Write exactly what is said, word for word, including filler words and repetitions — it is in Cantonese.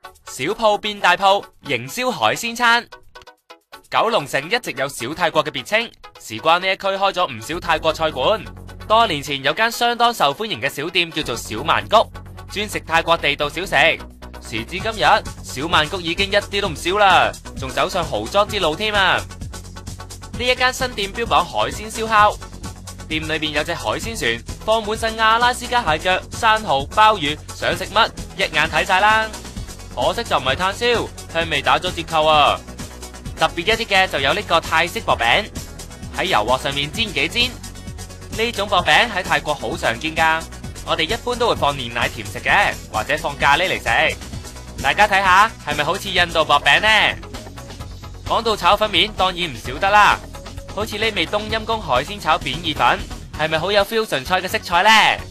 小鋪變大鋪，營銷海鮮餐。九龍城一直有小泰國嘅別稱，事關呢一區開咗唔少泰國菜館。多年前有間相當受歡迎嘅小店叫做小曼谷，專食泰國地道小食。時至今日，小曼谷已經一啲都唔少啦，仲走上豪裝之路添啊！呢一間新店標榜海鮮燒烤，店裏邊有隻海鮮船，放滿晒阿拉斯加蟹腳、生蠔、鮑魚，想食乜一眼睇晒啦。可惜就唔係炭燒，香味打咗折扣啊！特別一啲嘅就有呢個泰式薄餅，喺油鑊上面煎幾煎。呢種薄餅喺泰國好常見噶，我哋一般都會放煉奶甜食嘅，或者放咖喱嚟食。大家睇下係咪好似印度薄餅呢？講到炒粉面，當然唔少得啦，好似呢味冬陰功海鮮炒扁意粉，係咪好有 fusion 菜嘅色彩呢？